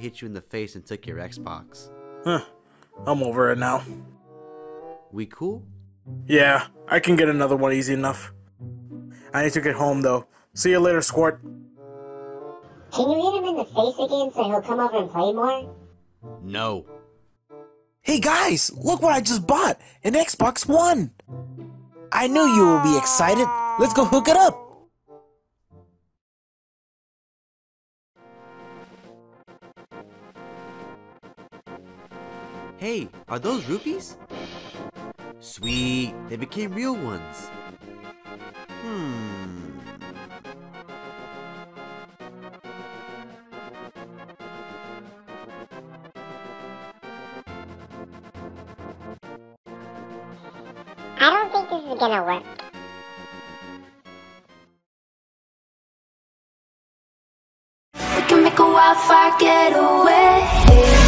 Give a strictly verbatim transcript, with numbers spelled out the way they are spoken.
hit you in the face and took your Xbox. Huh. I'm over it now. We cool? Yeah, I can get another one easy enough. I need to get home though. See you later, Squirt. Can you hit him in the face again so he'll come over and play more? No. Hey guys, look what I just bought! An Xbox One! I knew you would be excited. Let's go hook it up! Hey, are those rupees? Sweet, they became real ones. Hmm. I don't think this is gonna work. We can make a wildfire getaway.